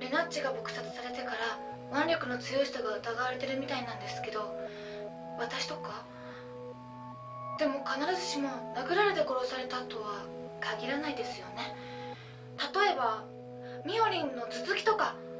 レナッチが撲殺されてから腕力の強い人が疑われてるみたいなんですけど、私とか？でも必ずしも殴られて殺されたとは限らないですよね。例えばミオリンの続きとか